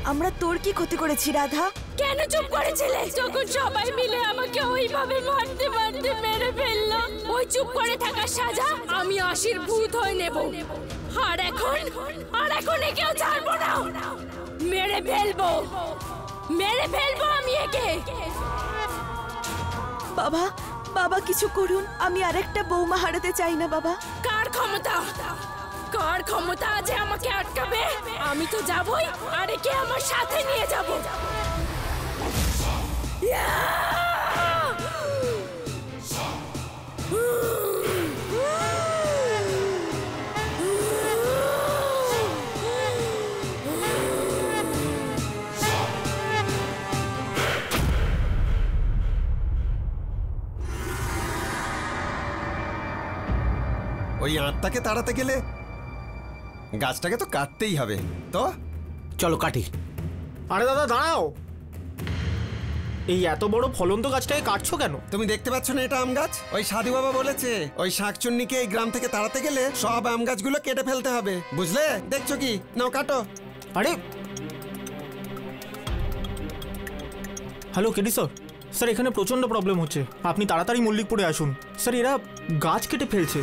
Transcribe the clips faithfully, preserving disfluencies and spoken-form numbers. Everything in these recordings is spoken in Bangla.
আমরা তোর কি ক্ষতি করেছি রাধা? কেন চুপ করেছিলে যখন সবাই মিলে আমাকে ওইভাবে মারতে মারতে মেরে ফেললো? ওই চুপ করে থাকার সাজা আমি আশির ভূত হয়ে নেব। আর এখন আর এখন একেও ছাড়বো না, মেরে ফেলবো মেরে ফেলবো আমি একে। বাবা বাবা কিছু করুন, আমি আরেকটা বৌমা হারাতে চাই না বাবা। কার ক্ষমতা কার ক্ষমতা আছে আমাকে আটকাবে? আমি তো যাবই, আর একে আমার সাথে নিয়ে যাব। ওই আত্মাকে তাড়াতে গেলে গাছটাকে তো কাটতেই হবে। তো চলো কাটি। আরে দাদা দাঁড়াও, এই এত বড় ফলন্ত গাছটাকে কাটছো কেন? তুমি দেখতে পাচ্ছ না এটা আম গাছ? ওই সাধু বাবা বলেছে ওই শাকচুন্নিকে এই গ্রাম থেকে তাড়াতে গেলে সব আম গাছগুলো কেটে ফেলতে হবে, বুঝলে? দেখছো কি? নাও কাটো। আরে হ্যালো কেডি স্যার, স্যার এখানে প্রচন্ড প্রবলেম হচ্ছে, আপনি তাড়াতাড়ি মল্লিকপুরে আসুন। স্যার এরা গাছ কেটে ফেলছে।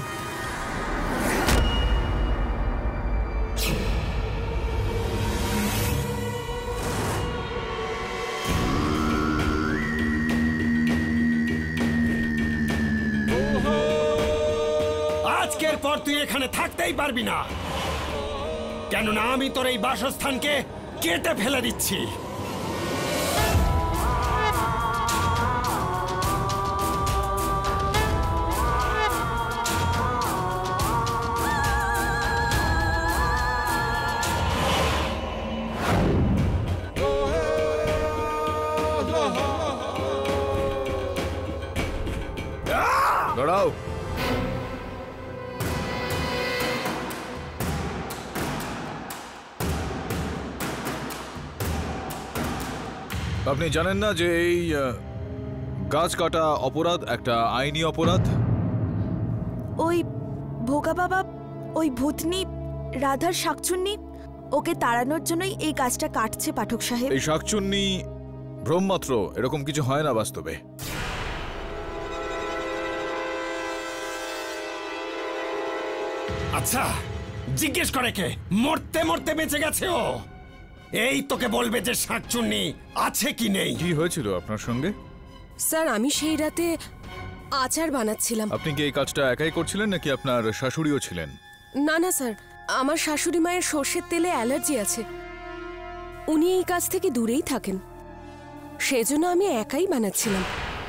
আজকের পর তুই এখানে থাকতেই পারবি না, কেননা আমি তোর এই বাসস্থানকে কেটে ফেলে দিচ্ছি। দাঁড়াও। আপনি জানেন না যে এই গাছ কাটা অপরাধ একটা আইনি অপরাধ? ওই ভোগা বাবা, ওই ভূতনি রাধার শাকচুন্নি, ওকে তাড়ানোর জন্যই এই গাছটা কাটছে পাঠক সাহেব। এই শাকচুন্নি ভ্রমমাত্র, এরকম কিছু হয় না বাস্তবে। আচ্ছা জিজ্ঞেস করে কে? মরতে মরতে বেঁচে গেছে ও, এই তোকে বলবে যে শাকচুন্নি আছে কি নেই। কি হয়েছিল আপনার সঙ্গে? স্যার আমি সেই রাতে আচার বানাচ্ছিলাম। আপনি কি এই কাজটা একাই করছিলেন নাকি আপনার শাশুড়িও ছিলেন? না না স্যার, আমার শাশুড়ি মায়ের সর্ষের তেলে অ্যালার্জি আছে, উনি এই কাজ থেকে দূরেই থাকেন, সেজন্য আমি একাই বানাচ্ছিলাম।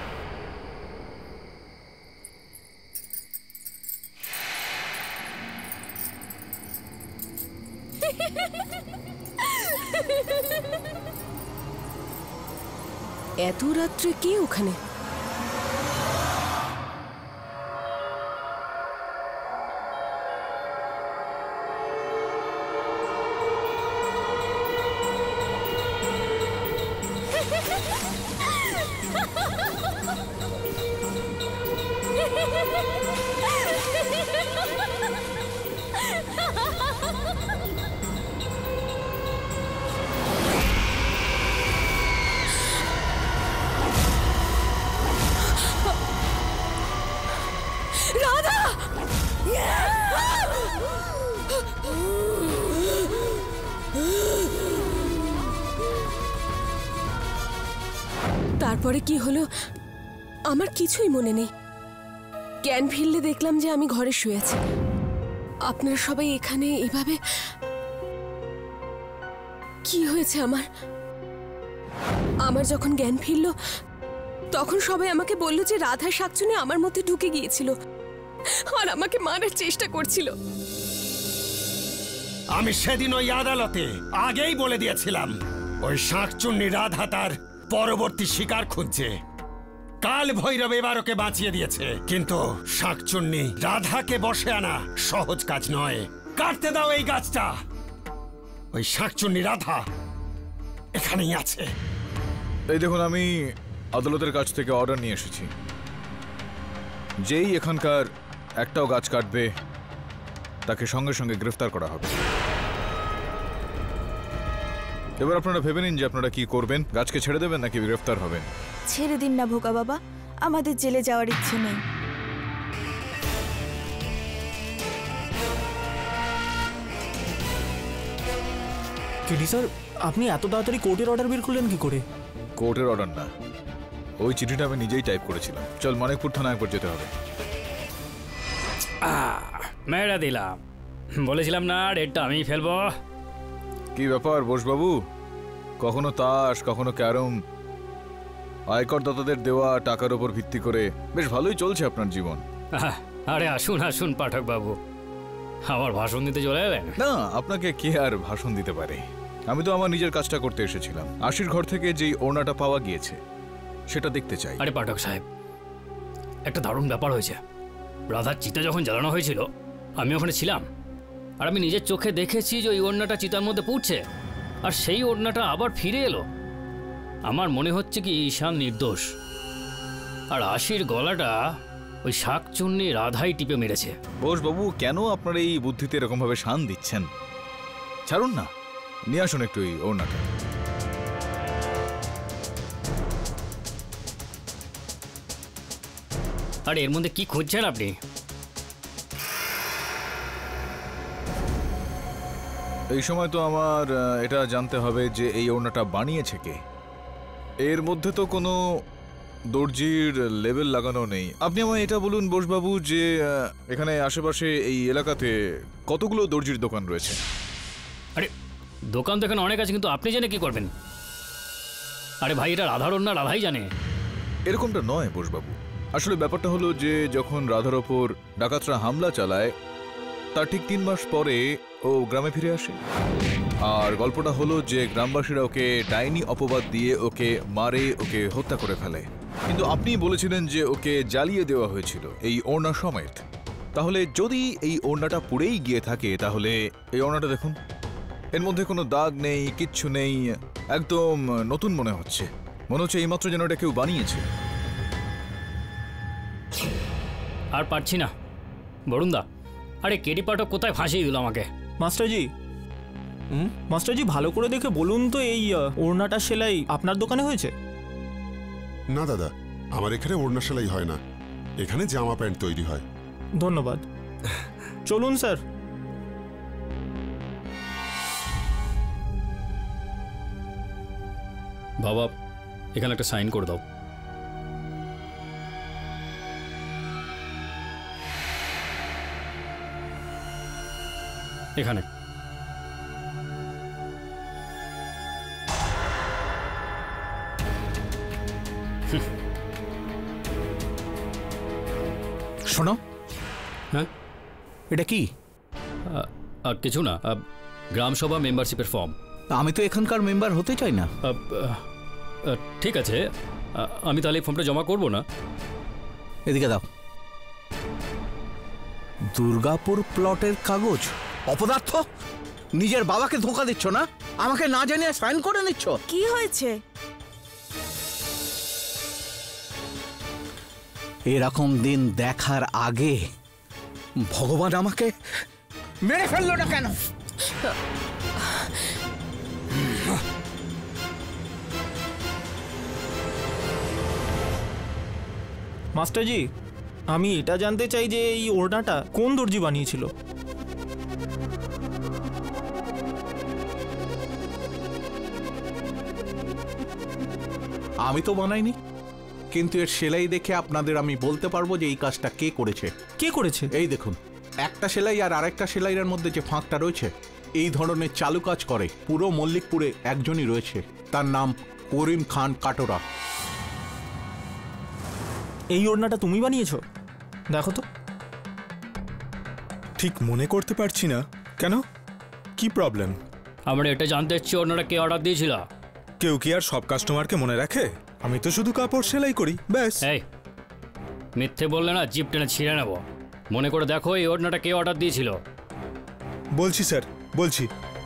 এত রাত্রে কে ওখানে? তারপরে কি হলো আমার কিছুই মনে নেই। জ্ঞান ফিরলে দেখলাম যে আমি ঘরে শুয়ে আছি, আপনারা সবাই এখানে। এভাবে কি হয়েছে আমার আমার যখন জ্ঞান ফিরল তখন সবাই আমাকে বলল যে রাধা শাকচুন্নি আমার মধ্যে ঢুকে গিয়েছিল আর আমাকে মারার চেষ্টা করছিল। আমি সেদিন ওই আদালতে আগেই বলে দিয়েছিলাম ওই শাকচুন্নি রাধা তার পরবর্তী শিকার খুঁজছে। কাল ভৈরব এবার ওকে বাঁচিয়ে দিয়েছে, কিন্তু শাকচুন্নি রাধাকে বশে আনা সহজ কাজ নয়। কাটতে দাও এই গাছটা, ওই শাকচুন্নি রাধা এখানেই আছে। এই দেখুন, আমি আদালতের কাছ থেকে অর্ডার নিয়ে এসেছি, যেই এখানকার একটাও গাছ কাটবে তাকে সঙ্গে সঙ্গে গ্রেফতার করা হবে। এবার আপনারা ভেবে নিন যে আপনারা কি করবেন, গাছকে ছেড়ে দেবেন নাকি গ্রেফতার হবেন। ছেড়ে দিন না ভোগা বাবা, আমাদের জেলে যাওয়ার ইচ্ছে নেই। কেডি স্যার, আপনি এত তাড়াতাড়ি কোর্টের অর্ডার বের করলেন কি করে? কোর্টের অর্ডার না, ওই চিঠিটা আমি নিজেই টাইপ করেছিলাম। চল মানিকপুর থানায় একবার যেতে হবে। মেয়েরা দিলাম, বলেছিলাম না রেটটা আমি ফেলবো। কি ব্যাপার বোসবাবু, কখনো তাস কখনো ক্যারম, আয়করদাতাদের দেওয়া টাকার উপর ভিত্তি করে বেশ ভালোই চলছে আপনার জীবন। আহ, আরে আসুন আসুন পাঠক বাবু, আমার ভাষণ দিতে চলে এলেন? না, আপনাকে কে আর ভাষণ দিতে পারে, আমি তো আমার নিজের কাজটা করতে এসেছিলাম। আশির ঘর থেকে যেই ওড়নাটা পাওয়া গিয়েছে সেটা দেখতে চাই। আরে পাঠক সাহেব, একটা দারুণ ব্যাপার হয়েছে। রাধার চিতা যখন জ্বালানো হয়েছিল আমি ওখানে ছিলাম, আর আমি নিজের চোখে দেখেছি যে ওই ওড়নাটা চিতার মধ্যে পুড়ছে, আর সেই ওড়নাটা আবার ফিরে এলো। আমার মনে হচ্ছে কি ঈশান নির্দোষ, আর আশির গলাটা ওই শাকচুন্নি রাধাই টিপে মেরেছে। বোসবাবু, কেন আপনার এই বুদ্ধিতে এরকম ভাবে শান দিচ্ছেন? ছাড়ুন না, নিয়ে আসুন একটু এই ওড়নাটা। আর এর মধ্যে কি খুঁজছেন আপনি? এই সময় তো আমার আহ, এটা জানতে হবে যে এই ওড়নাটা বানিয়েছে কে। এর মধ্যে তো কোনো দর্জির লেবেল লাগানো নেই। আপনি আমায় এটা বলুন বোসবাবু যে আহ, এখানে আশেপাশে এই এলাকাতে কতগুলো দর্জির দোকান রয়েছে? আরে দোকান তো এখানে অনেক আছে, কিন্তু আপনি জেনে কি করবেন? আরে ভাই, এটা রাধার ওড়না রাধাই জানে। এরকমটা নয় বোসবাবু, আসলে ব্যাপারটা হলো যে যখন রাধার ওপর ডাকাতরা হামলা চালায় তার ঠিক তিন মাস পরে ও গ্রামে ফিরে আসে। আর গল্পটা হলো যে গ্রামবাসীরা ওকে ডাইনি অপবাদ দিয়ে ওকে মারে, ওকে হত্যা করে ফেলে। কিন্তু আপনি বলেছিলেন যে ওকে জ্বালিয়ে দেওয়া হয়েছিল এই ওড়না সমেত। তাহলে যদি এই ওড়নাটা পুড়েই গিয়ে থাকে, তাহলে এই ওড়নাটা দেখুন, এর মধ্যে কোনো দাগ নেই, কিচ্ছু নেই, একদম নতুন মনে হচ্ছে। মনে হচ্ছে এইমাত্র যেন এটা কেউ বানিয়েছে। আর পারছি না বরুণদা। আরে কেডি পাঠক কোথায় ফাঁসিয়ে দিল আমাকে? মাস্টারজি, হুম মাস্টারজি, ভালো করে দেখে বলুন তো, এই আহ, ওড়নাটার সেলাই আপনার দোকানে হয়েছে? না দাদা, আমার এখানে ওড়না সেলাই হয় না, এখানে জামা প্যান্ট তৈরি হয়। ধন্যবাদ। চলুন স্যার। বাবা, এখানে একটা সাইন করে দাও। এখানে শোনো, হ্যাঁ এটা কি? আ- আর কিছু না, আ, গ্রামসভা মেম্বারশিপের ফর্ম। আমি তো এখানকার মেম্বার হতে চাই না। আ, আ, ঠিক আছে, আ, আমি তাহলে এই ফর্মটা জমা করব না। এদিকে দাও। দুর্গাপুর প্লটের কাগজ? অপদার্থ, নিজের বাবাকে ধোঁকা দিচ্ছ না? আমাকে না জানিয়ে সাইন করে নিচ্ছ? কি হয়েছে? এরকম দিন দেখার আগে ভগবান আমাকে মেরে ফেললো না কেন? মাস্টারজি, আমি এটা জানতে চাই যে এই ওড়নাটা কোন দর্জি বানিয়েছিল? আমি তো বানাইনি, কিন্তু এর সেলাই দেখে আপনাদের আমি বলতে পারবো যে এই কাজটা কে করেছে। কে করেছে? এই দেখুন, একটা সেলাই আর আরেকটা সেলাইয়ের মধ্যে যে ফাঁকটা রয়েছে, এই ধরনের চালু কাজ করে পুরো মল্লিকপুরে একজনই রয়েছে, তার নাম করিম খান কাটোরা। এই ওড়নাটা তুমি বানিয়েছো? দেখো তো। ঠিক মনে করতে পারছি না। কেন, কি প্রবলেম? আমরা এটা জানতে চাচ্ছি ওনারা কে অর্ডার দিয়েছিল। কেউ কি আর সব কাস্টমারকে মনে রাখে? আমি তো শুধু কাপড় সেলাই করি, ব্যাস। এই মিথ্যে বললে না জিপ টেনে ছিঁড়ে নেব। মনে করে দেখো এই ওড়নাটা কে অর্ডার দিয়েছিল। বলছি স্যার, বলছি।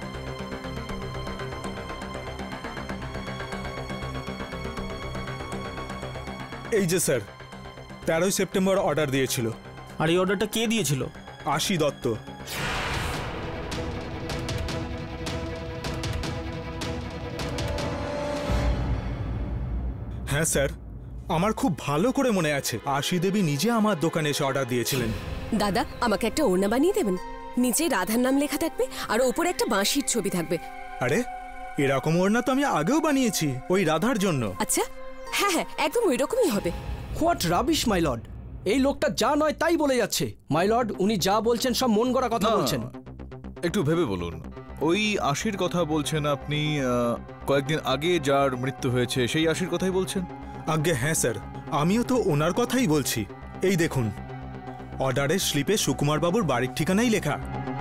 এই যে স্যার, তেরোই সেপ্টেম্বর অর্ডার দিয়েছিল। আর এই অর্ডারটা কে দিয়েছিল? আশি দত্ত। হ্যাঁ স্যার, আমার খুব ভালো করে মনে আছে আশি দেবী নিজে আমার দোকানে এসে অর্ডার দিয়েছিলেন। দাদা, আমাকে একটা ওড়না বানিয়ে দেবেন। নিচে রাধার নাম লেখা থাকবে আর ওপরে একটা বাঁশির ছবি থাকবে। আরে এরকম ওড়না তো আমি আগেও বানিয়েছি ওই রাধার জন্য। আচ্ছা, হ্যাঁ হ্যাঁ, একদম ওই রকমই হবে। হোয়াট রাবিশ মাই লর্ড, এই লোকটা যা নয় তাই বলে যাচ্ছে। মাই লর্ড, উনি যা বলছেন সব মন গড়া কথা বলছেন। একটু ভেবে বলুন, ওই আশির কথা বলছেন আপনি? কয়েকদিন আগে যার মৃত্যু হয়েছে সেই আশির কথাই বলছেন? আজ্ঞে হ্যাঁ স্যার, আমিও তো ওনার কথাই বলছি। এই দেখুন, অর্ডারের স্লিপে সুকুমার বাবুর বাড়ির ঠিকানাই লেখা।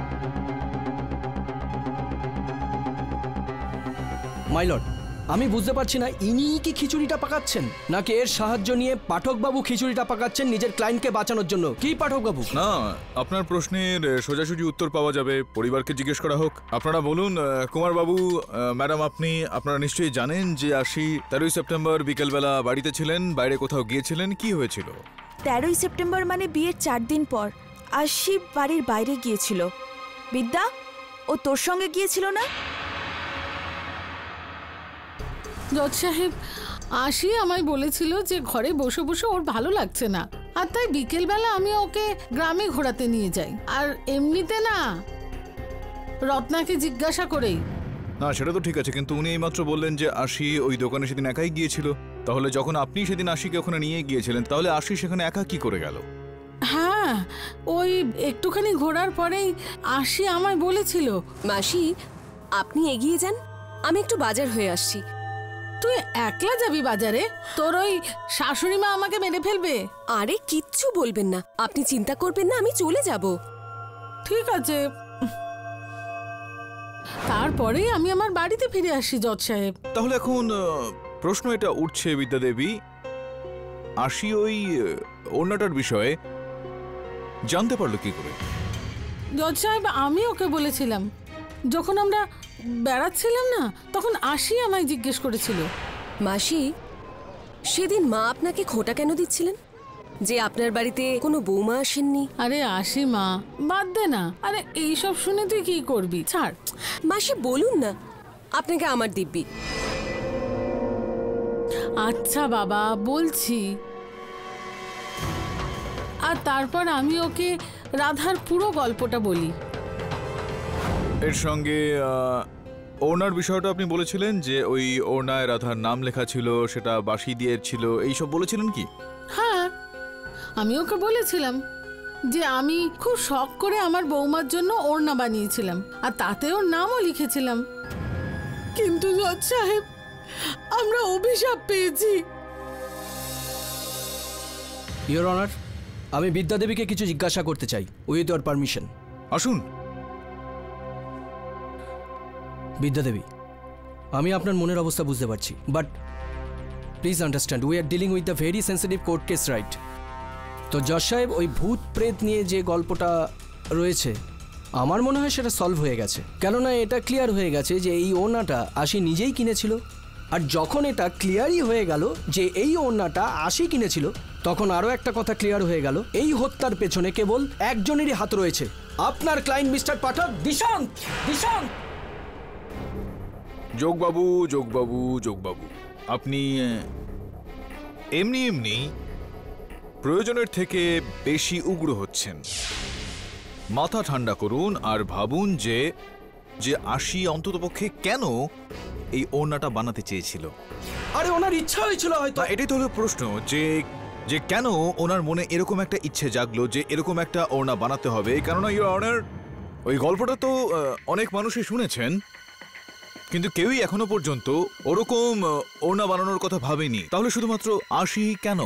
মাই লর্ড, আমি বুঝতে পারছি না ইনি কি খিচুড়িটা পাকাচ্ছেন নাকি এর সাহায্য নিয়ে পাঠকবাবু খিচুড়িটা পাকাচ্ছেন নিজের ক্লায়েন্টকে বাঁচানোর জন্য। কি পাঠকবাবু? না, আপনার প্রশ্নের সোজাসুজি উত্তর পাওয়া যাবে, পরিবারকে জিজ্ঞেস করা হোক। আপনারা বলুন কুমারবাবু, ম্যাডাম, আপনি আপনারা নিশ্চয়ই জানেন যে আশি তেরোই সেপ্টেম্বর বিকেলবেলা বাড়িতে ছিলেন, বাইরে কোথাও গিয়েছিলেন, কি হয়েছিল? তেরোই সেপ্টেম্বর মানে বিয়ের চার দিন পর আশি বাড়ির বাইরে গিয়েছিল। বিদ্যা, ও তোর সঙ্গে গিয়েছিল না? জজ সাহেব, আশি আমায় বলেছিল যে ঘরে বসে বসে ওর ভালো লাগছে না, আর তাই বিকেলবেলা আমি ওকে গ্রামে ঘোরাতে নিয়ে যাই। আর এমনিতে না, রত্নাকে জিজ্ঞাসা করেই। না, সেটা তো ঠিক আছে, কিন্তু উনি এইমাত্র বললেন যে আশি ওই দোকানে সেদিন একাই গিয়েছিল। তাহলে যখন আপনি সেদিন আশিকে ওখানে নিয়ে গিয়েছিলেন, তাহলে আশি সেখানে একা কি করে গেল? হ্যাঁ, ওই একটুখানি ঘোরার পরেই আশি আমায় বলেছিল। মাসি, আপনি এগিয়ে যান, আমি একটু বাজার হয়ে আসছি। তুই একলা যাবি বাজারে? তোর ওই শাশুড়ি মা আমাকে মেরে ফেলবে। আরে কিচ্ছু বলবেন না, আপনি চিন্তা করবেন না, আমি চলে যাব। ঠিক আছে, তারপরে আমি আমার বাড়িতে ফিরে আসি জজ সাহেব। তাহলে এখন প্রশ্ন এটা উঠছে বিদ্যা দেবী, আশি ওই ওড়নাটার বিষয়ে জানতে পারলো কি করে? জজ সাহেব, আমি ওকে বলেছিলাম, যখন আমরা বেড়াচ্ছিলাম না, তখন আশি আমায় জিজ্ঞেস করেছিল। মাসি, সেদিন মা আপনাকে খোঁটা কেন দিচ্ছিলেন যে আপনার বাড়িতে কোনো বৌমা আসেননি? আরে আশি মা, বাদ দে না। আরে এইসব শুনে তুই কি করবি, ছাড়। মাসি বলুন না, আপনাকে আমার দিব্যি। আচ্ছা বাবা, বলছি। আর তারপর আমি ওকে রাধার পুরো গল্পটা বলি। এর সঙ্গে ওড়নার বিষয়টা আপনি বলেছিলেন যে ওই ওড়নায় রাধার নাম লেখা ছিল, সেটা বাঁশি দিয়ে ছিল, এইসব বলেছিলেন কি? হ্যাঁ, আমি ওকে বলেছিলাম যে আমি খুব শখ করে আমার বৌমার জন্য ওড়না বানিয়েছিলাম, আর তাতে ওর নামও লিখেছিলাম। কিন্তু জজ সাহেব, আমরা অভিশাপ পেয়েছি। ইওর অনার, আমি বিদ্যা দেবীকে কিছু জিজ্ঞাসা করতে চাই, উইথ ইওর পারমিশন। আসুন। বিদ্যা দেবী, আমি আপনার মনের অবস্থা বুঝতে পারছি, but please understand, we are dealing with the very sensitive court case, right? তো জজ সাহেব, ওই ভূত প্রেত নিয়ে যে গল্পটা রয়েছে, আমার মনে হয় সেটা সলভ হয়ে গেছে। কেননা এটা ক্লিয়ার হয়ে গেছে যে এই ওড়নাটা আশি নিজেই কিনেছিল। আর যখন এটা ক্লিয়ারই হয়ে গেল যে এই ওড়নাটা আশি কিনেছিল, তখন আরও একটা কথা ক্লিয়ার হয়ে গেল, এই হত্যার পেছনে কেবল একজনেরই হাত রয়েছে, আপনার ক্লায়েন্ট মিস্টার পাঠক, দিশান্ত। দিশান্ত যোগবাবু, যোগবাবু, যোগবাবু, আপনি এমনি এমনি প্রয়োজনের থেকে বেশি উগ্র হচ্ছেন। মাথা ঠান্ডা করুন আর ভাবুন যে যে আশি অন্ততপক্ষে কেন এই ওড়নাটা বানাতে চেয়েছিল। আরে ওনার ইচ্ছা হয়েছিল হয়তো। এটাই তো হলো প্রশ্ন, যে যে কেন ওনার মনে এরকম একটা ইচ্ছে জাগলো যে এরকম একটা ওড়না বানাতে হবে। কেননা ইওর অনার, ওই গল্পটা তো অনেক মানুষই শুনেছেন, কিন্তু কেউই এখনো পর্যন্ত ওরকম ওড়না বানানোর কথা ভাবেনি। তাহলে শুধুমাত্র আশি কেন?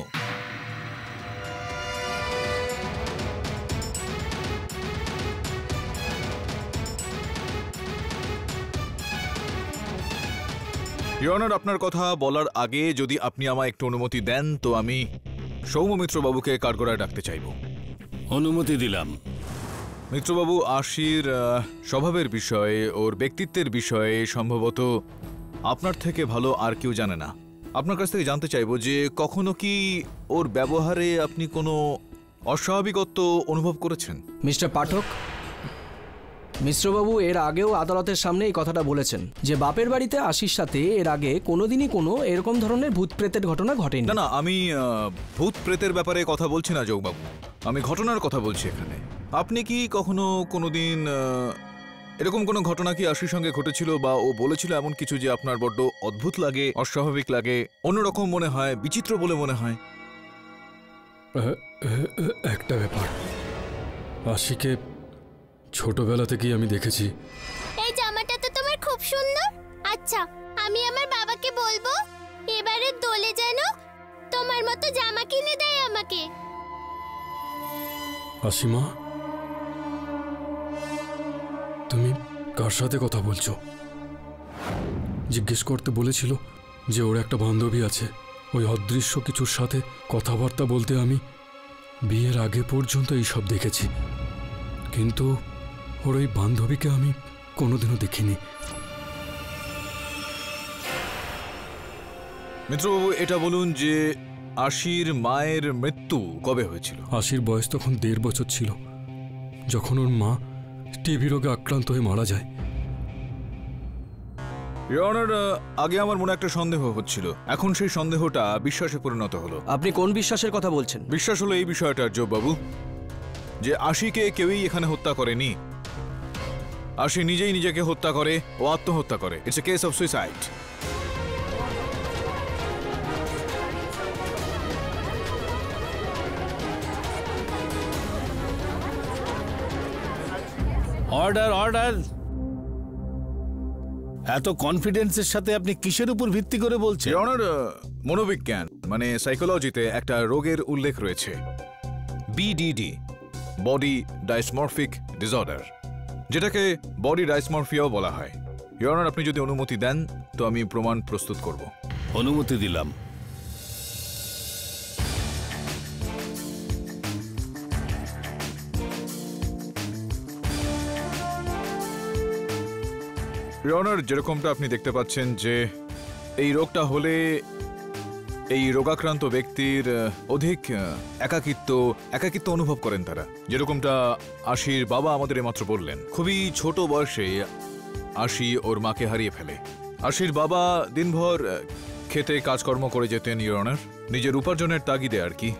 ইওর অনার, আপনার কথা বলার আগে যদি আপনি আমায় একটু অনুমতি দেন, তো আমি সৌম্যমিত্র বাবুকে কাঠগড়ায় ডাকতে চাইব। অনুমতি দিলাম। মিত্রবাবু, আশির স্বভাবের বিষয়ে, ওর ব্যক্তিত্বের বিষয়ে সম্ভবত আপনার থেকে ভালো আর কেউ জানে না। আপনার কাছ থেকে জানতে চাইব যে কখনো কি ওর ব্যবহারে আপনি কোনো অস্বাভাবিকত্ব অনুভব করেছেন? মিস্টার পাঠক, মিশ্রবাবু এর আগেও আদালতের সামনে এই কথাটা বলেছেন যে বাপের বাড়িতে আশির সাথে এর আগে কোনোদিনই কোনো এরকম ধরনের ভূত প্রেতের ঘটনা ঘটেনি। না না, আমি আহ, ভূত প্রেতের ব্যাপারে কথা বলছি না যোগবাবু, আমি ঘটনার কথা বলছি এখানে। আপনি কি কখনো কোনোদিন আহ, এরকম কোনো ঘটনা কি আশির সঙ্গে ঘটেছিল বা ও বলেছিল এমন কিছু যে আপনার বড্ড অদ্ভুত লাগে, অস্বাভাবিক লাগে, অন্যরকম মনে হয়, বিচিত্র বলে মনে হয়? একটা ব্যাপার, আশিকে ছোটবেলা থেকেই আমি দেখেছি। এই জামাটা তো তোমার খুব সুন্দর। আচ্ছা, আমি আমার বাবাকে বলবো এবারে দোলে যেন তোমার মতো জামা কিনে দেয় আমাকে। আশিমা, তুমি কার সাথে কথা বলছো? জিজ্ঞেস করতে বলেছিল যে ওর একটা বান্ধবী আছে, ওই অদৃশ্য কিছুর সাথে কথাবার্তা বলতে আমি বিয়ের আগে পর্যন্ত এইসব দেখেছি, কিন্তু ওর ওই বান্ধবীকে আমি কোনোদিনও দেখিনি। মিত্রবাবু, এটা বলুন যে আশির মায়ের মৃত্যু কবে হয়েছিল? আশির বয়স তখন দেড় বছর ছিল, যখন ওর মা টিবি রোগে আক্রান্ত হয়ে মারা যায়। ইয়নার, আগে আমার মনে একটা সন্দেহ হচ্ছিল, এখন সেই সন্দেহটা বিশ্বাসে পরিণত হলো। আপনি কোন বিশ্বাসের কথা বলছেন? বিশ্বাস হলো এই বিষয়টার যোগবাবু, যে আশিকে কেউই এখানে হত্যা করেনি। আশি নিজেই নিজেকে হত্যা করে, ও আত্মহত্যা করে। It's a case of suicide. Order order. এত কনফিডেন্সের সাথে আপনি কিসের উপর ভিত্তি করে বলছেন? ইয়নার, মনোবিজ্ঞান মানে সাইকোলজিতে একটা রোগের উল্লেখ রয়েছে, বিডিডি, বডি ডাইসমরফিক ডিসঅর্ডার, যেটাকে বডি ডাইসমরফিয়াও বলা হয়। ইয়নার, আপনি যদি অনুমতি দেন তো আমি প্রমাণ প্রস্তুত করব। অনুমতি দিলাম। ইয়নার, যেরকমটা আপনি দেখতে পাচ্ছেন যে এই রোগটা হলে এই রোগাক্রান্ত ব্যক্তির অধিক একাকিত্ব একাকিত্ব অনুভব করেন তারা, যেরকমটা আশির বাবা আমাদের মাত্র বললেন। খুবই ছোট বয়সে আশি ওর মাকে হারিয়ে ফেলে। আশির বাবা দিনভর খেতে কাজকর্ম করে যেতেন ইয়নার, নিজের উপার্জনের তাগিদে আর কি।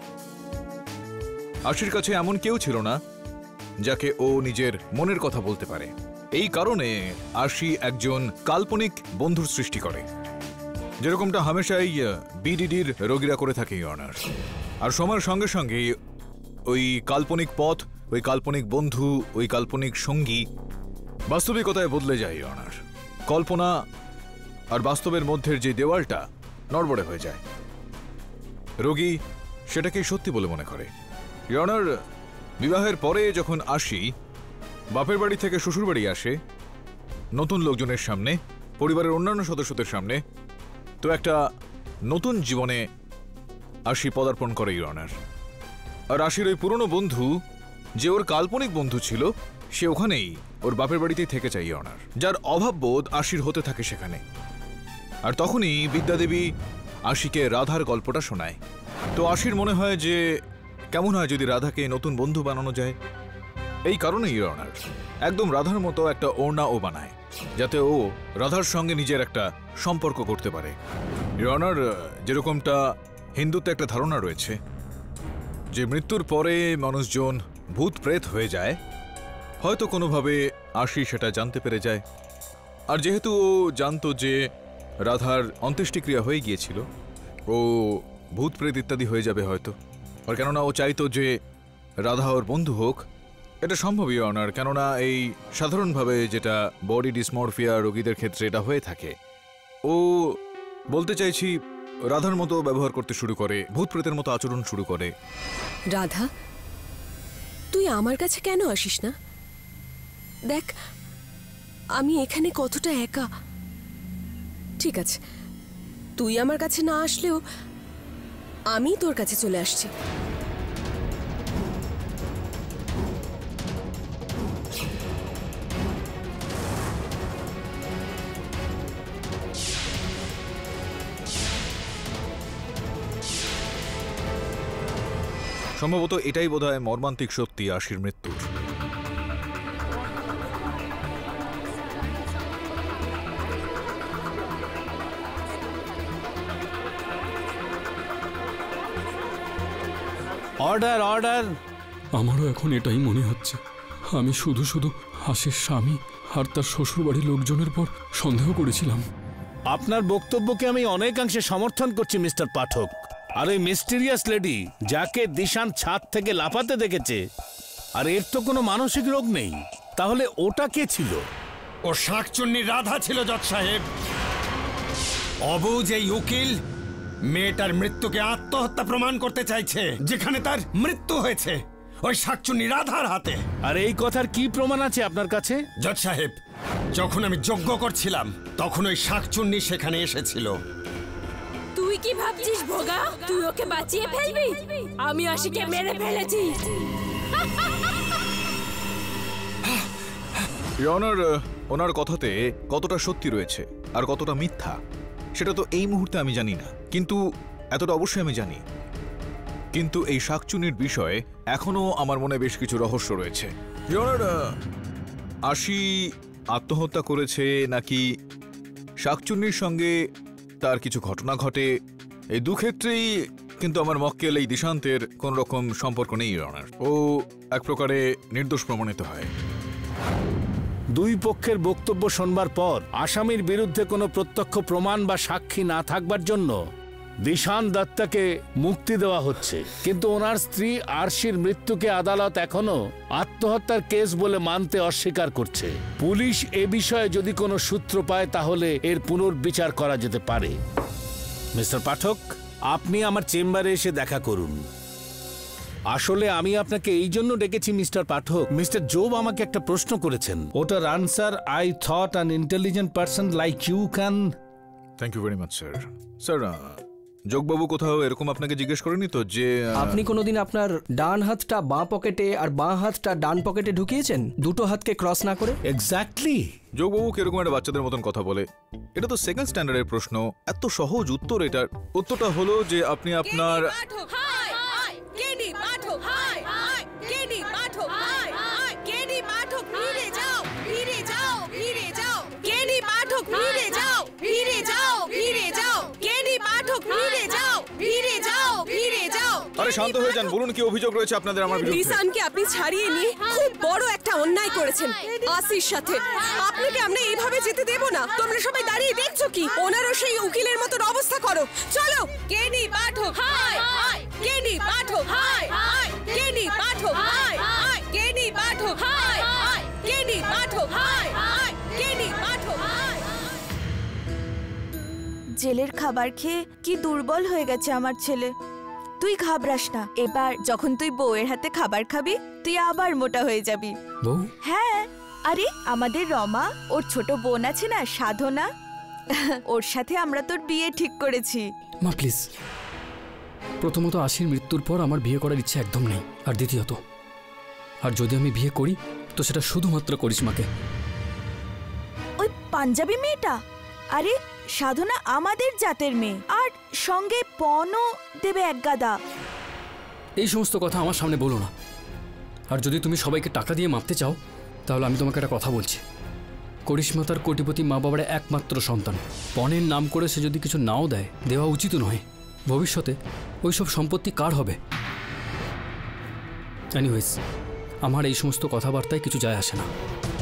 আশির কাছে এমন কেউ ছিল না যাকে ও নিজের মনের কথা বলতে পারে। এই কারণে আশি একজন কাল্পনিক বন্ধুর সৃষ্টি করে, যেরকমটা হামেশাই বিডিডির রোগীরা করে থাকে ইয়নার। আর সময়ের সঙ্গে সঙ্গে ওই কাল্পনিক পথ, ওই কাল্পনিক বন্ধু, ওই কাল্পনিক সঙ্গী বাস্তবিকতায় বদলে যায় ইয়নার। কল্পনা আর বাস্তবের মধ্যের যে দেওয়ালটা নড়বড়ে হয়ে যায়, রোগী সেটাকেই সত্যি বলে মনে করে। ইয়নার, বিবাহের পরে যখন আশি বাপের বাড়ি থেকে শ্বশুর বাড়ি আসে, নতুন লোকজনের সামনে, পরিবারের অন্যান্য সদস্যদের সামনে, তো একটা নতুন জীবনে আশি পদার্পণ করে ইয়নার। আর আশির ওই পুরনো বন্ধু, যে ওর কাল্পনিক বন্ধু ছিল, সে ওখানেই ওর বাপের বাড়িতেই থেকে যায় ইয়নার, যার অভাববোধ আশির হতে থাকে সেখানে। আর তখনই বিদ্যাদেবী আশিকে রাধার গল্পটা শোনায়। তো আশির মনে হয় যে কেমন হয় যদি রাধাকে নতুন বন্ধু বানানো যায়। এই কারণে ইয়নার একদম রাধার মতো একটা ওড়না ও বানায়, যাতে ও রাধার সঙ্গে নিজের একটা সম্পর্ক করতে পারে। ইয়নার, যেরকমটা হিন্দুতে একটা ধারণা রয়েছে যে মৃত্যুর পরে মানুষজন ভূত প্রেত হয়ে যায়, হয়তো কোনোভাবে আশি সেটা জানতে পেরে যায়। আর যেহেতু ও জানতো যে রাধার অন্ত্যেষ্টিক্রিয়া হয়ে গিয়েছিল, ও ভূত প্রেত ইত্যাদি হয়ে যাবে হয়তো। আর কেননা ও চাইতো যে রাধা ওর বন্ধু হোক, এটা সম্ভব ইয়নার, কেননা এই সাধারণভাবে যেটা বডি ডিসমরফিয়া রোগীদের ক্ষেত্রে এটা হয়ে থাকে। ও বলতে চাইছি রাধার মতো ব্যবহার করতে শুরু করে, ভূত প্রেতের মতো আচরণ শুরু করে। রাধা, তুই আমার কাছে কেন আসিস না? দেখ আমি এখানে কতটা একা। ঠিক আছে, তুই আমার কাছে না আসলেও আমি তোর কাছে চলে আসছি। সম্ভবত এটাই বোধহয় মর্মান্তিক সত্যি আশির মৃত্যুর। Order order. আমারও এখন এটাই মনে হচ্ছে, আমি শুধু শুধু হাসির স্বামী আর তার শ্বশুরবাড়ির লোকজনের পর সন্দেহ করেছিলাম। আপনার বক্তব্যকে আমি অনেকাংশে সমর্থন করছি মিস্টার পাঠক। আর ওই মিস্টিরিয়াস লেডি যাকে দিশান ছাদ থেকে লাফাতে দেখেছে, আর এর তো কোনো মানসিক রোগ নেই, তাহলে ওটা কে ছিল? ও শাকচুন্নি রাধা ছিল জজ সাহেব। অবুজ এই উকিল মেয়েটার মৃত্যুকে আত্মহত্যা প্রমাণ করতে চাইছে, যেখানে তার মৃত্যু হয়েছে ওই শাকচুন্নি রাধার হাতে। আর এই কথার কি প্রমাণ আছে আপনার কাছে? জজ সাহেব, যখন আমি যজ্ঞ করছিলাম তখন ওই শাকচুন্নি সেখানে এসেছিল। তুই কি ভাবছিস ভোগা তুই ওকে বাঁচিয়ে ফেলবি? আমি আশিকে মেরে ফেলেছি। ওনার ওনার কথাতে কতটা সত্যি রয়েছে আর কতটা মিথ্যা সেটা তো এই মুহূর্তে আমি জানি না, কিন্তু এতটা অবশ্যই আমি জানি। কিন্তু এই শাকচুনির বিষয়ে এখনো আমার মনে বেশ কিছু রহস্য রয়েছে। ওনার আশি আত্মহত্যা করেছে নাকি শাকচুন্নির সঙ্গে তার কিছু ঘটনা ঘটে, এই দু ক্ষেত্রেই কিন্তু আমার মক্কেল এই দিশান্তের কোন রকম সম্পর্ক নেই। ওনার ও এক প্রকারে নির্দোষ প্রমাণিত হয়। দুই পক্ষের বক্তব্য শোনবার পর আসামির বিরুদ্ধে কোনো প্রত্যক্ষ প্রমাণ বা সাক্ষী না থাকবার জন্য দিশান দত্তাকে মুক্তি দেওয়া হচ্ছে, কিন্তু ওনার স্ত্রী আরশির মৃত্যুকে আদালত এখনো আত্মহত্যার কেস বলে মানতে অস্বীকার করছে। পুলিশ এ বিষয়ে যদি কোনো সূত্র পায় তাহলে এর পুনর্বিচার করা যেতে পারে। মিস্টার পাঠক, আপনি আমার চেম্বারে এসে দেখা করুন। আসলে আমি আপনাকে এই জন্য ডেকেছি মিস্টার পাঠক, মিস্টার জোব আমাকে একটা প্রশ্ন করেছেন, ওটার answer I thought an intelligent person like you can. Thank you very much sir. Sir, যোগবাবু কোথাও এরকম আপনাকে জিজ্ঞেস করেনি তো যে আপনি কোনোদিন আপনার ডান হাতটা বাঁ পকেটে আর বাঁ হাতটা ডান পকেটে ঢুকিয়েছেন, দুটো হাতকে ক্রস না করে? এক্স্যাক্টলি। যোগবাবু কিরকম একটা বাচ্চাদের মতন কথা বলে। এটা তো সেকেন্ড স্ট্যান্ডার্ডের প্রশ্ন, এত সহজ উত্তর। এটার উত্তরটা হলো যে আপনি আপনার আরে শান্ত হয়ে যান, বলুন কি অভিযোগ রয়েছে আপনাদের আমার বিরুদ্ধে? দিশানকে আপনি ছাড়িয়ে নিয়ে খুব বড় একটা অন্যায় করেছেন আসির সাথে। আপনাকে আমরা এইভাবে যেতে দেব না। তোমরা সবাই দাঁড়িয়ে দেখছো কি? ওনারও সেই উকিলের মতন অবস্থা করো। চলো। কেনি পাঠক হাই হাই, কেনি পাঠক হাই হাই, কেনি পাঠক হাই হাই, কেনি পাঠক হাই হাই, কেনি পাঠক হাই হাই, কেনি পাঠক হাই। জেলের খাবার খেয়ে কি দুর্বল হয়ে গেছে আমার ছেলে। তুই ঘাবড়াস না, এবার যখন তুই বউয়ের হাতে খাবার খাবি তুই আবার মোটা হয়ে যাবি। বউ? হ্যাঁ, আরে আমাদের রমা, ওর ছোট বোন আছে না সাধনা, ওর সাথে আমরা তোর বিয়ে ঠিক করেছি। মা প্লিজ, প্রথমত আশির মৃত্যুর পর আমার বিয়ে করার ইচ্ছে একদম নেই, আর দ্বিতীয়ত আর যদি আমি বিয়ে করি তো সেটা শুধুমাত্র করিশ্মাকে। ওই পাঞ্জাবি মেয়েটা? আরে সাধনা আমাদের জাতের মেয়ে, আর সঙ্গে পণও দেবে এক গাদা। এই সমস্ত কথা আমার সামনে বলো না। আর যদি তুমি সবাইকে টাকা দিয়ে মাপতে চাও তাহলে আমি তোমাকে একটা কথা বলছি, করিশ্মা তার কোটিপতি মা বাবার একমাত্র সন্তান। পণের নাম করে সে যদি কিছু নাও দেয়, দেওয়া উচিত নয়। ভবিষ্যতে ওইসব সম্পত্তি কার হবে? এনিওয়েজ, আমার এই সমস্ত কথাবার্তায় কিছু যায় আসে না।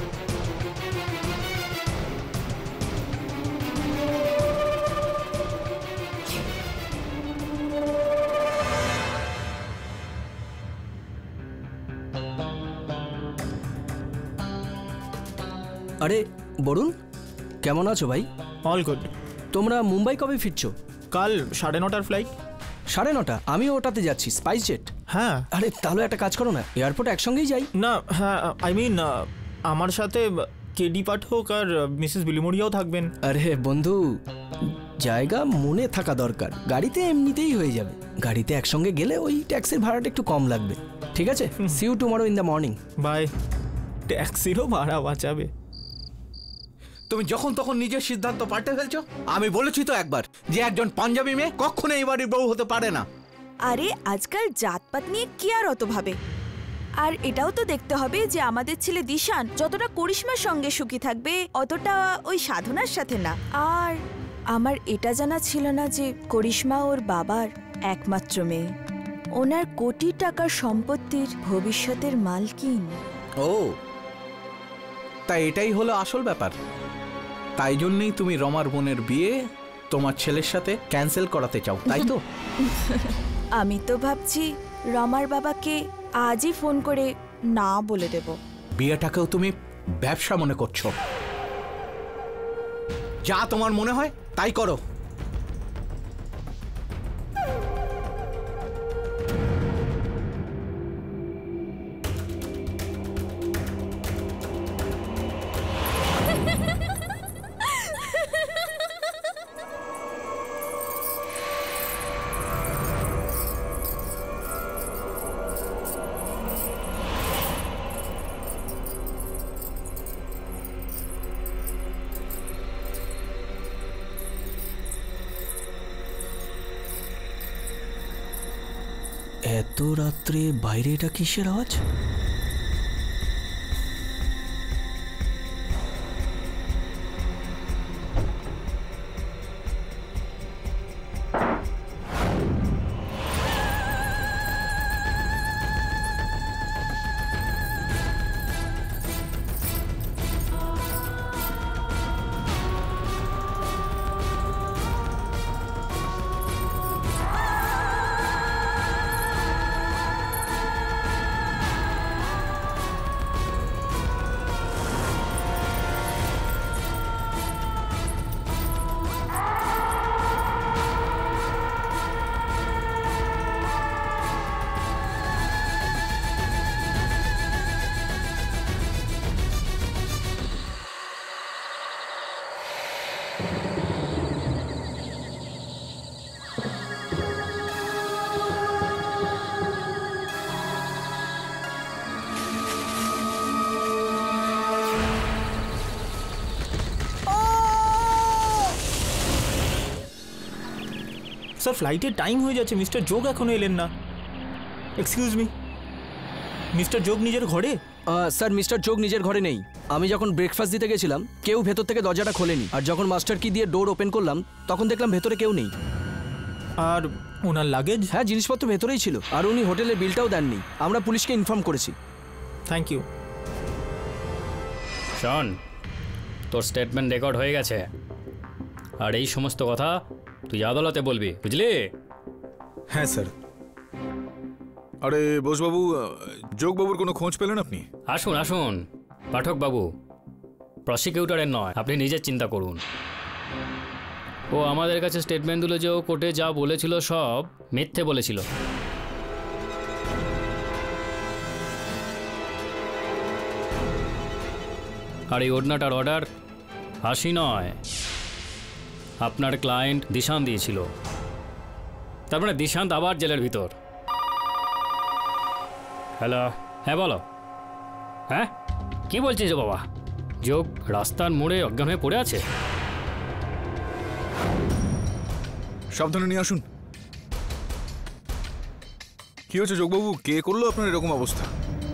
আরে বরুণ, কেমন আছো ভাই? All good. তোমরা মুম্বাই কবে ফিরছো? কাল সাড়ে নটার ফ্লাইট। সাড়ে নটা? আমিও ওটাতে যাচ্ছি, স্পাইস জেট। হ্যাঁ। আরে তাহলে একটা কাজ করো না, এয়ারপোর্ট একসঙ্গেই যাই। না, হ্যাঁ, আই মিন আমার সাথে কেডি পাঠক আর মিসেস বিলিমোরিয়াও থাকবেন। আরে বন্ধু, জায়গা মনে থাকা দরকার, গাড়িতে এমনিতেই হয়ে যাবে। গাড়িতে একসঙ্গে গেলে ওই ট্যাক্সির ভাড়াটা একটু কম লাগবে। ঠিক আছে, see you tomorrow in the morning. Bye. ট্যাক্সিরও ভাড়া বাঁচাবে। তুমি যখন তখন নিজের সিদ্ধান্ত পাল্টে ফেলছো। আমি বলেছি তো একবার যে একজন পাঞ্জাবি মেয়ে কখনো এই বাড়ির বউ হতে পারে না। আরে আজকাল জাতপাত নিয়ে কি আর অত ভাবে। আর এটাও তো দেখতে হবে যে আমাদের ছেলে দিশান যতটা করিশ্মার সঙ্গে সুখী থাকবে অতটা ওই সাধনার সাথে না। আর আমার এটা জানা ছিল না যে করিশ্মা ওর বাবার একমাত্র মেয়ে। ওনার কোটি টাকার সম্পত্তির ভবিষ্যতের মালকিন। ও, তা এটাই হলো আসল ব্যাপার। তাই জন্যই তুমি রমার বোনের বিয়ে তোমার ছেলের সাথে ক্যান্সেল করাতে চাও, তাই তো? আমি তো ভাবছি রমার বাবাকে আজই ফোন করে না বলে দেব। বিয়েটাকেও তুমি ব্যবসা মনে করছো? যা তোমার মনে হয় তাই করো। এত রাত্রে বাইরে এটা কিসের আওয়াজ? স্যার, ফ্লাইটের টাইম হয়ে যাচ্ছে, মিস্টার যোগ এখনো এলেন না। এক্সকিউজ মি, মিস্টার যোগ নিজের ঘরে? স্যার, মিস্টার যোগ নিজের ঘরে নেই। আমি যখন ব্রেকফাস্ট দিতে গেছিলাম কেউ ভেতর থেকে দরজাটা খোলেনি, আর যখন মাস্টার কি দিয়ে ডোর ওপেন করলাম তখন দেখলাম ভেতরে কেউ নেই। আর ওনার লাগেজ? হ্যাঁ, জিনিসপত্র ভেতরেই ছিল, আর উনি হোটেলের বিলটাও দেননি। আমরা পুলিশকে ইনফর্ম করেছি। Thank you. শোন, তোর স্টেটমেন্ট রেকর্ড হয়ে গেছে, আর এই সমস্ত কথা তুই আদালতে বলবি, বুঝলি? হ্যাঁ স্যার। আরে বোসবাবু, যোগবাবুর কোনো খোঁজ পেলেন আপনি? আসুন আসুন পাঠক বাবু, প্রসিকিউটরের নয়, আপনি নিজের চিন্তা করুন। ও আমাদের কাছে স্টেটমেন্ট দিল যে ও কোর্টে যা বলেছিল সব মিথ্যে বলেছিল। আর এই ওড়নাটার অর্ডার হাসি নয়, আপনার ক্লায়েন্ট দিশান দিয়েছিল। তার মানে দিশান্ত আবার জেলের ভিতর। হ্যালো, হ্যাঁ বলো। হ্যাঁ, কি বলছিস বাবা? যোগ রাস্তার মোড়ে অজ্ঞান হয়ে পড়ে আছে। সাবধানে নিয়ে আসুন। কি হচ্ছে যোগবাবু? কে করলো আপনার এরকম অবস্থা?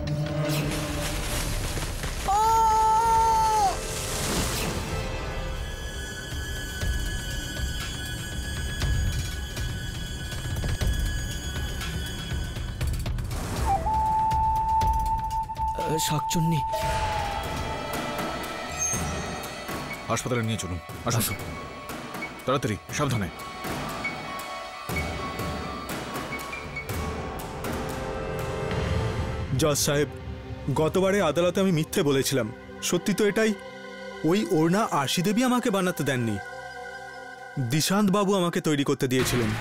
শাকচুন্নি। হাসপাতালে নিয়ে চলুন। আসুন তাড়াতাড়ি, সাবধানে। জজ সাহেব, গতবারে আদালতে আমি মিথ্যে বলেছিলাম। সত্যি তো এটাই, ওই ওড়না আশি দেবী আমাকে বানাতে দেননি, দিশান্ত বাবু আমাকে তৈরি করতে দিয়েছিলেন।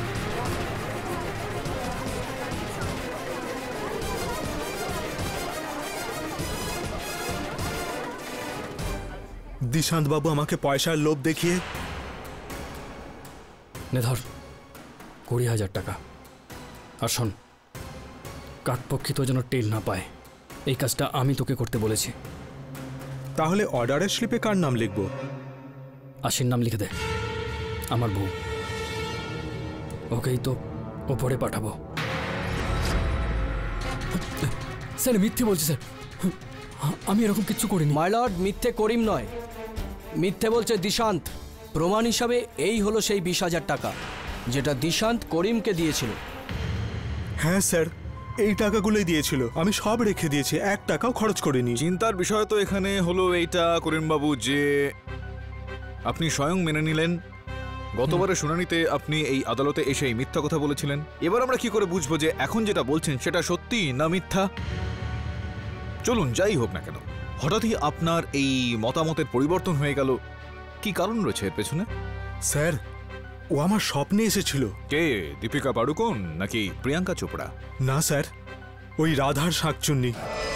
দিশান্ত বাবু আমাকে পয়সার লোভ দেখিয়ে নে ধর কুড়ি হাজার টাকা। আর শোন, কাকপক্ষিত যেন টেল না পায়, এই কাজটা আমি তোকে করতে বলেছি। তাহলে অর্ডারের স্লিপে কার নাম লিখব? আশির নাম লিখে দে, আমার বউ। ওকেই তো ওপরে পাঠাবো। স্যার মিথ্যে বলছি স্যার, আমি এরকম কিচ্ছু করিনি। মাই লর্ড, মিথ্যে করিম নয়, মিথ্যে বলছে দিশান্ত। প্রমাণ হিসাবে এই হলো সেই বিশ হাজার টাকা যেটা দিশান্ত করিমকে দিয়েছিল। হ্যাঁ স্যার, এই টাকাগুলোই দিয়েছিল। আমি সব রেখে দিয়েছি, এক টাকাও খরচ করিনি। চিন্তার বিষয় তো এখানে হলো এইটা করিমবাবু যে আপনি স্বয়ং মেনে নিলেন গতবারের শুনানিতে আপনি এই আদালতে এসে মিথ্যা কথা বলেছিলেন। এবার আমরা কি করে বুঝবো যে এখন যেটা বলছেন সেটা সত্যি না মিথ্যা? চলুন, যাই হোক না কেন, হঠাৎই আপনার এই মতামতের পরিবর্তন হয়ে গেল, কি কারণ রয়েছে এর পেছনে? স্যার, ও আমার স্বপ্নে এসেছিল। কে, দীপিকা পাড়ুকোন নাকি প্রিয়াঙ্কা চোপড়া? না স্যার, ওই রাধার শাকচুন্নি।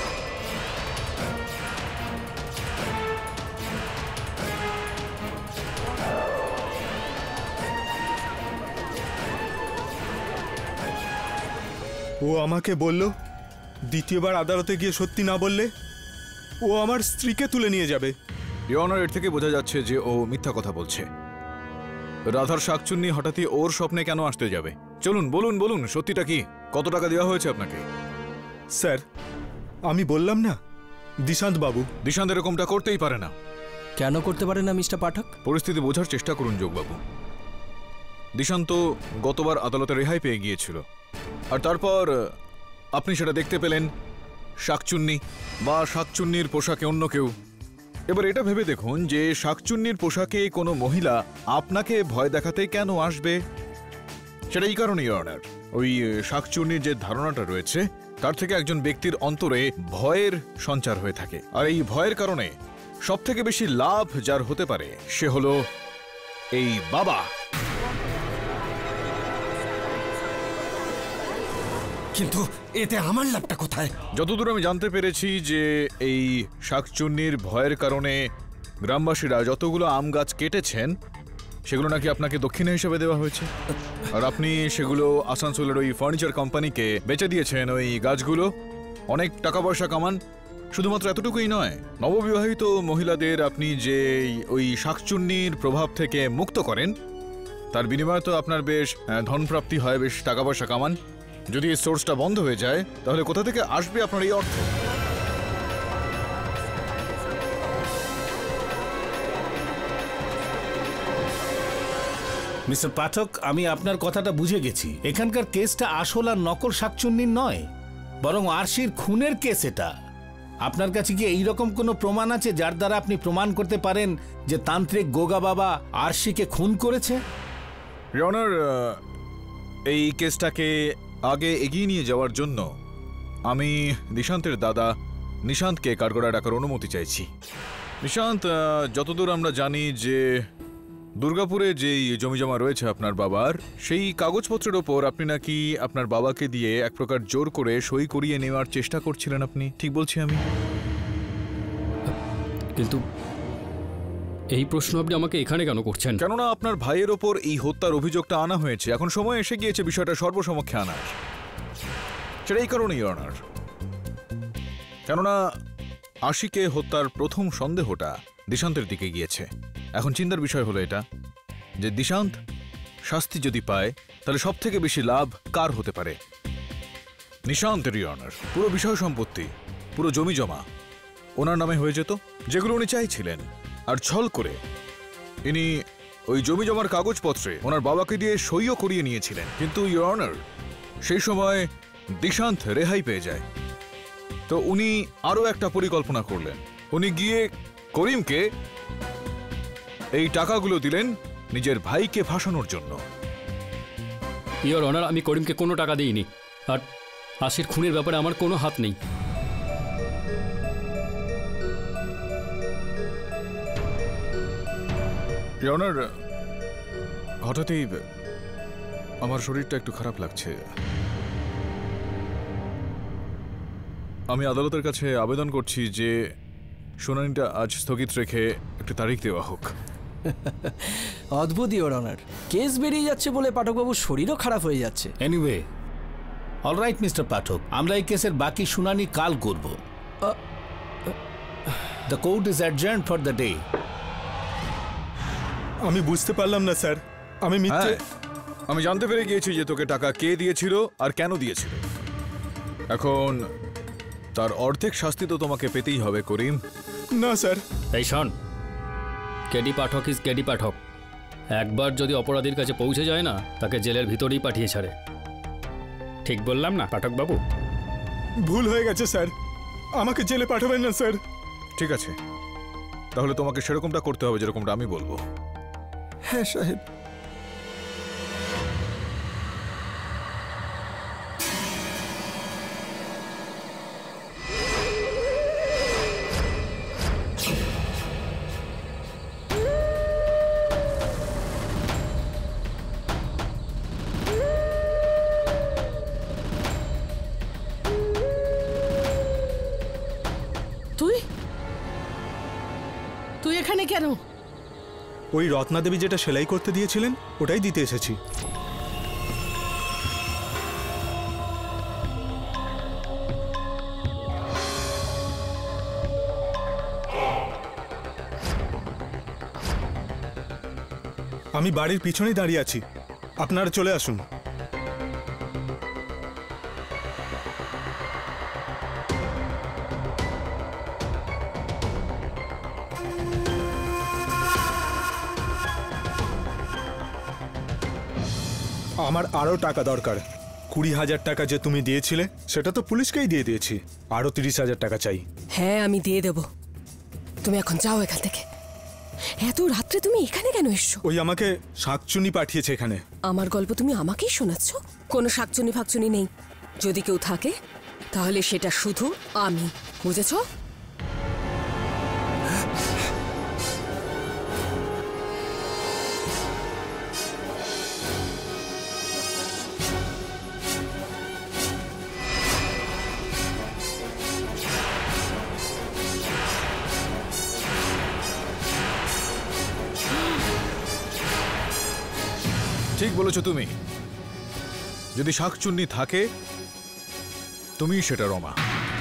ও আমাকে বলল দ্বিতীয়বার আদালতে গিয়ে সত্যি না বললে ও আমার স্ত্রীকে তুলে নিয়ে যাবে। ইয়নার, এর থেকে বোঝা যাচ্ছে যে ও মিথ্যা কথা বলছে। রাধার শাকচুন্নি হঠাৎই ওর স্বপ্নে কেন আসতে যাবে? চলুন বলুন বলুন সত্যিটা কি? কত টাকা দেওয়া হয়েছে আপনাকে? স্যার, আমি বললাম না, দিশান্ত বাবু। দিশান্ত এরকমটা করতেই পারে না। কেন করতে পারে না মিস্টার পাঠক? পরিস্থিতি বোঝার চেষ্টা করুন যোগবাবু। দিশান্ত গতবার আদালতে রেহাই পেয়ে গিয়েছিল, আর তারপর আপনি সেটা দেখতে পেলেন শাকচুন্নি বা শাকচুন্নির পোশাকে অন্য কেউ। এবার এটা ভেবে দেখুন যে শাকচুন্নির পোশাকে কোনো মহিলা আপনাকে ভয় দেখাতে কেন আসবে? সেটা এই কারণে ইয়নার, ওই শাকচুন্নির যে ধারণাটা রয়েছে তার থেকে একজন ব্যক্তির অন্তরে ভয়ের সঞ্চার হয়ে থাকে, আর এই ভয়ের কারণে সব থেকে বেশি লাভ যার হতে পারে সে হলো এই বাবা। কিন্তু এতে আমার লাভটা কোথায়? যতদূর আমি জানতে পেরেছি যে এই শাকচুন্নির ভয়ের কারণে গ্রামবাসীরা যতগুলো আম গাছ কেটেছেন সেগুলো নাকি আপনাকে দক্ষিণা হিসেবে দেওয়া হয়েছে, আর আপনি সেগুলো আসানসোলের ওই ফার্নিচার কোম্পানিকে বেচে দিয়েছেন। ওই গাছগুলো অনেক টাকা পয়সা কামান। শুধুমাত্র এতটুকুই নয়, নববিবাহিত মহিলাদের আপনি যে ওই শাকচুন্নির প্রভাব থেকে মুক্ত করেন তার বিনিময়ে তো আপনার বেশ ধনপ্রাপ্তি হয়, বেশ টাকা পয়সা কামান। যদি এই সোর্সটা বন্ধ হয়ে যায় তাহলে কোথা থেকে আসবে আপনার এই অর্থ? মিস্টার পাঠক, আমি আপনার কথাটা বুঝে গেছি। এখানকার কেসটা আসল আর নকল শাকচুন্নির নয়, বরং আরশির খুনের কেস এটা। আপনার কাছে কি এইরকম কোনো প্রমাণ আছে যার দ্বারা আপনি প্রমাণ করতে পারেন যে তান্ত্রিক গোগা বাবা আরশিকে খুন করেছে? ইয়নার, এই কেসটাকে আগে এগিয়ে নিয়ে যাওয়ার জন্য আমি নিশান্তের দাদা নিশান্তকে কাঠগড়ায় ডাকার অনুমতি চাইছি। নিশান্ত, যতদূর আমরা জানি যে দুর্গাপুরে যেই জমিজমা রয়েছে আপনার বাবার, সেই কাগজপত্রের ওপর আপনি নাকি আপনার বাবাকে দিয়ে এক প্রকার জোর করে সই করিয়ে নেওয়ার চেষ্টা করছিলেন। আপনি ঠিক বলছি আমি? কিন্তু এই প্রশ্ন আপনি আমাকে এখানে কেন করছেন? কেননা আপনার ভাইয়ের ওপর এই হত্যার অভিযোগটা আনা হয়েছে, এখন সময় এসে গিয়েছে বিষয়টা সর্বসমক্ষে আনার। সেটা এই কারণেই অনার, কেননা আশিকে হত্যার প্রথম সন্দেহটা দিশান্তের দিকে গিয়েছে। এখন চিন্তার বিষয় হলো এটা যে দিশান্ত শাস্তি যদি পায় তাহলে সব থেকে বেশি লাভ কার হতে পারে? নিশান্তের অনার। পুরো বিষয় সম্পত্তি, পুরো জমি জমা ওনার নামে হয়ে যেত, যেগুলো উনি চাইছিলেন। আর ছল করে ইনি ওই জমি জমার কাগজপত্রে ওনার বাবাকে দিয়ে সইও করিয়ে নিয়েছিলেন। কিন্তু ইওর অনার, সেই সময় দিশান্ত রেহাই পেয়ে যায়, তো উনি আরো একটা পরিকল্পনা করলেন। উনি গিয়ে করিমকে এই টাকাগুলো দিলেন নিজের ভাইকে ফাঁসানোর জন্য। ইওর অনার, আমি করিমকে কোনো টাকা দিইনি, আর আশির খুনের ব্যাপারে আমার কোনো হাত নেই। অনার, হঠাৎই আমার শরীরটা একটু খারাপ লাগছে। আমি আদালতের কাছে আবেদন করছি যে শুনানিটা আজ স্থগিত রেখে একটু তারিখ দেওয়া হোক। অদ্ভুত ইওর অনার, কেস বেরিয়ে যাচ্ছে বলে পাঠকবাবুর শরীরও খারাপ হয়ে যাচ্ছে। এনিওয়ে, অলরাইট মিস্টার পাঠক, আমরা এই কেসের বাকি শুনানি কাল করব। The court is adjourned for the day. আমি বুঝতে পারলাম না স্যার, আমি মিথ্যে। আমি জানতে পেরে গিয়েছি যে তোকে টাকা কে দিয়েছিল আর কেন দিয়েছিল। এখন তার অর্ধেক শাস্তি তো তোমাকে পেতেই হবে করিম। না স্যার। এই শোন, KD Pathak is KD Pathak. একবার যদি অপরাধীর কাছে পৌঁছে যায় না, তাকে জেলের ভিতরেই পাঠিয়ে ছাড়ে। ঠিক বললাম না পাঠক বাবু? ভুল হয়ে গেছে স্যার, আমাকে জেলে পাঠাবেন না স্যার। ঠিক আছে, তাহলে তোমাকে সেরকমটা করতে হবে যেরকমটা আমি বলবো। হ্যাঁ সাহেব। তুই তুই এখানে কেন? ওই রত্না দেবী যেটা সেলাই করতে দিয়েছিলেন ওটাই দিতে এসেছি। আমি বাড়ির পিছনেই দাঁড়িয়ে আছি, আপনারা চলে আসুন। আমার আরো টাকা দরকার। কুড়ি হাজার টাকা যে তুমি দিয়েছিলে সেটা তো পুলিশকেই দিয়ে দিয়েছি, আরো তিরিশ হাজার টাকা চাই। হ্যাঁ আমি দিয়ে দেব, তুমি এখন যাও এখান থেকে। এত রাত্রে তুমি এখানে কেন এসছো? ওই আমাকে শাকচুনি পাঠিয়েছে এখানে। আমার গল্প তুমি আমাকেই শোনাচ্ছ? কোনো শাকচুনি ফাকচুনি নেই, যদি কেউ থাকে তাহলে সেটা শুধু আমি, বুঝেছ? ঠিক বলেছো তুমি, যদি শাকচুন্নি থাকে তুমি সেটা রমা।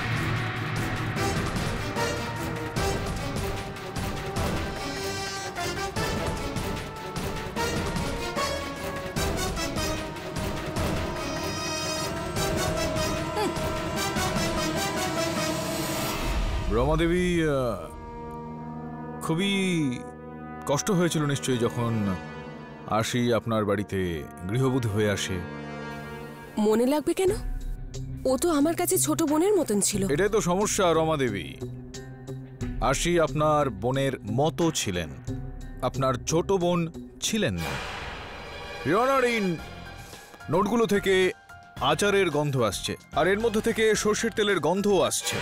রমা দেবী, খুবই কষ্ট হয়েছিল নিশ্চয়ই যখন আশি আপনার বাড়িতে গৃহবধূ হয়ে আসে। মনে লাগবে কেন? ও তো আমার কাছে ছোট বোনের মতন ছিল। এটাই তো সমস্যা রমা দেবী, আশি আপনার বোনের মতো ছিলেন, আপনার ছোট বোন ছিলেন না। রিওনার এই নোটগুলো থেকে আচারের গন্ধ আসছে, আর এর মধ্যে থেকে সর্ষের তেলের গন্ধও আসছে।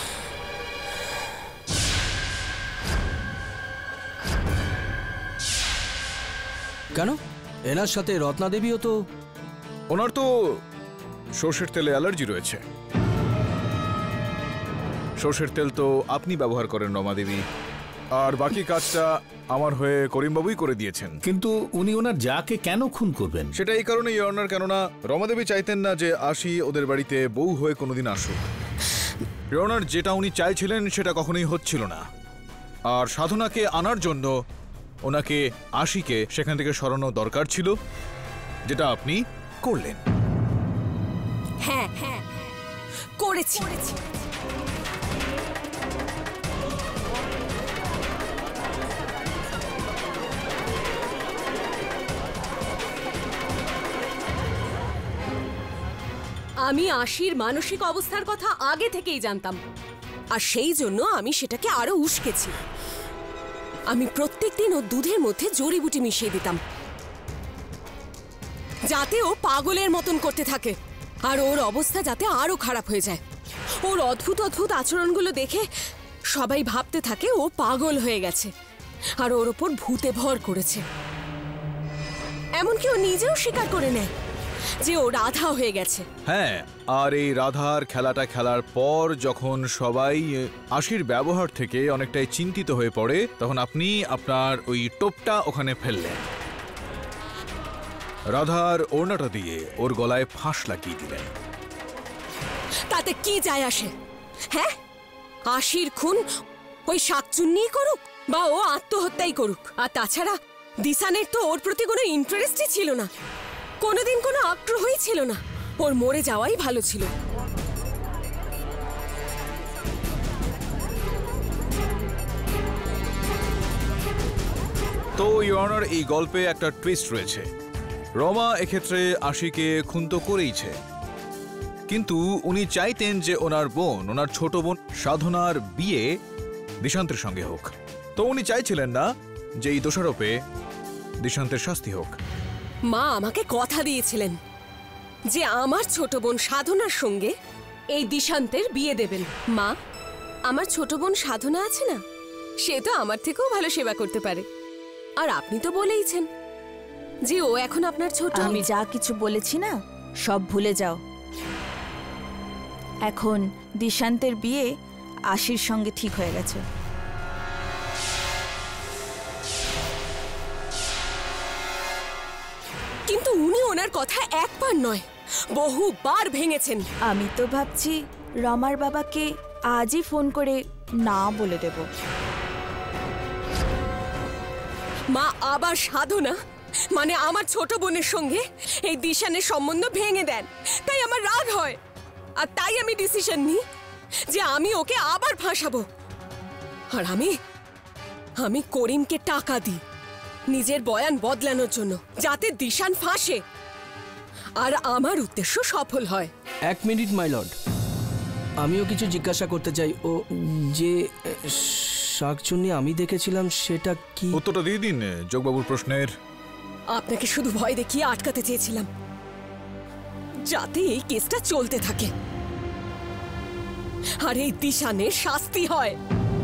কেন? এনার সাথে রত্না দেবীও তো। ওনার তো সর্ষের তেলে অ্যালার্জি রয়েছে। সর্ষের তেল তো আপনি ব্যবহার করেন রমা দেবী, আর বাকি কাজটা আমার হয়ে করিমবাবুই করে দিয়েছেন। কিন্তু উনি ওনার যাকে কেন খুন করবেন? সেটা এই কারণে ইয়র্নার, কেননা রমা দেবী চাইতেন না যে আশি ওদের বাড়িতে বউ হয়ে কোনোদিন আসুক। ইয়র্নার যেটা উনি চাইছিলেন সেটা কখনোই হচ্ছিল না, আর সাধনাকে আনার জন্য ওনাকে আশিকে সেখান থেকে সরানো দরকার ছিল, যেটা আপনি করলেন। হ্যাঁ হ্যাঁ করেছি। আমি আশির মানসিক অবস্থার কথা আগে থেকেই জানতাম, আর সেই জন্য আমি সেটাকে আরো উস্কেছি। আমি প্রত্যেকদিন ও দুধের মধ্যে জড়িবুটি মিশিয়ে দিতাম, যাতে ও পাগলের মতন করতে থাকে, আর ওর অবস্থা যাতে আরো খারাপ হয়ে যায়। ওর অদ্ভুত অদ্ভুত আচরণগুলো দেখে সবাই ভাবতে থাকে ও পাগল হয়ে গেছে, আর ওর ওপর ভূতে ভর করেছে। এমনকি ও নিজেও স্বীকার করে নেয় যে ও রাধা হয়ে গেছে। হ্যাঁ, আর এই রাধার খেলাটা খেলার পর যখন সবাই আশির ব্যবহার থেকে অনেকটাই চিন্তিত হয়ে পড়ে, তখন আপনি আপনার ওই টোপটা ওখানে ফেললেন, রাধার ওড়নাটা দিয়ে ওর গলায় ফাঁস লাগিয়ে দিলেন। তাতে কি যায় আসে? হ্যাঁ, আশির খুন ওই শাকচুন্নি করুক বা ও আত্মহত্যাই করুক, আর তাছাড়া দিশানের তো ওর প্রতি কোনো ইন্টারেস্টই ছিল না, কোনোদিন কোনো আগ্রহই ছিল না। ওর মরে যাওয়াই ভালো ছিল। তো ইয়র্নার, এই গল্পে একটা টুইস্ট রয়েছে। রমা এক্ষেত্রে আশিকে খুন তো করেইছে, কিন্তু উনি চাইতেন যে ওনার বোন ওনার ছোট বোন সাধনার বিয়ে দিশান্তের সঙ্গে হোক। তো উনি চাইছিলেন না যে এই দোষারোপে দিশান্তের শাস্তি হোক। মা আমাকে কথা দিয়েছিলেন যে আমার ছোট বোন সাধনার সঙ্গে এই দিশান্তের বিয়ে দেবেন। মা, আমার ছোট বোন সাধনা আছে না, সে তো আমার থেকেও ভালো সেবা করতে পারে। আর আপনি তো বলেইছেন যে ও এখন আপনার ছোট। আমি যা কিছু বলেছি না সব ভুলে যাও। এখন দিশান্তের বিয়ে আশির সঙ্গে ঠিক হয়ে গেছে। কিন্তু উনি ওনার কথা একবার নয় বহুবার ভেঙেছেন। আমি তো ভাবছি রমার বাবাকে আজই ফোন করে না বলে দেব। মা, আবার সাধনা মানে আমার ছোট বোনের সঙ্গে এই দিশানের সম্বন্ধ ভেঙে দেন, তাই আমার রাগ হয়। আর তাই আমি ডিসিশন নিই যে আমি ওকে আবার ফাঁসাবো। আর আমি আমি করিমকে টাকা দিই নিজের বয়ান বদলানোর জন্য, যাতে দিশান ফাঁসে আর আমার উদ্দেশ্য সফল হয়। এক মিনিট মাই লর্ড, আমিও কিছু জিজ্ঞাসা করতে চাই। ও যে শাকচুন্নি আমি দেখেছিলাম সেটা কি? উত্তরটা দিয়ে দিন যোগবাবুর প্রশ্নের। আপনাকে শুধু ভয় দেখিয়ে আটকাতে চেয়েছিলাম যাতে এই কেসটা চলতে থাকে আর এই দিশানের শাস্তি হয়।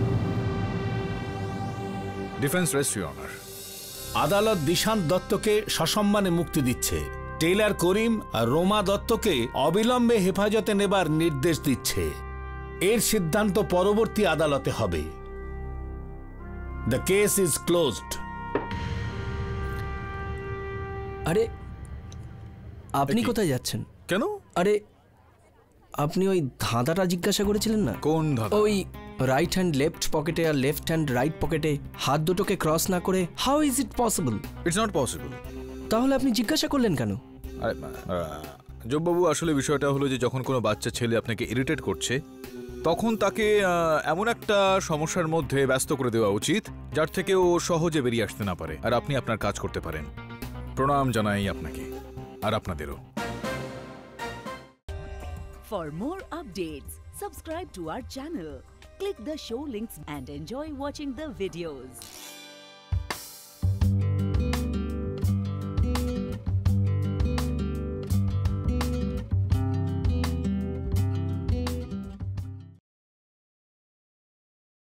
Defence rest your honour. আদালত দিশান্ত দত্তকে সসম্মানে মুক্তি দিচ্ছে। টেইলার করিম আর রোমা দত্তকে অবিলম্বে হেফাজতে নেবার নির্দেশ দিচ্ছে। এর সিদ্ধান্ত পরবর্তী আদালতে হবে। The case is closed. আরে আপনি কোথায় যাচ্ছেন? কেন? আরে আপনি ওই ধাঁধাটা জিজ্ঞাসা করেছিলেন না? কোন ধাঁধা? ওই রাইট হ্যান্ড লেফট পকেটে আর লেফট হ্যান্ড রাইট পকেটে হাত দুটোকে ক্রস না করে how is it possible? It's not possible. তাহলে আপনি জিজ্ঞাসা করলেন কেন? আরে যোগবাবু, আসলে বিষয়টা হলো যে যখন কোনো বাচ্চা ছেলে আপনাকে ইরিটেট করছে তখন তাকে এমন একটা সমস্যার মধ্যে ব্যস্ত করে দেওয়া উচিত যার থেকে ও সহজে বেরিয়ে আসতে না পারে, আর আপনি আপনার কাজ করতে পারেন। প্রণাম জানাই আপনাকে আর আপনাদেরও। For more updates, subscribe to our channel, click the show links and enjoy watching the videos.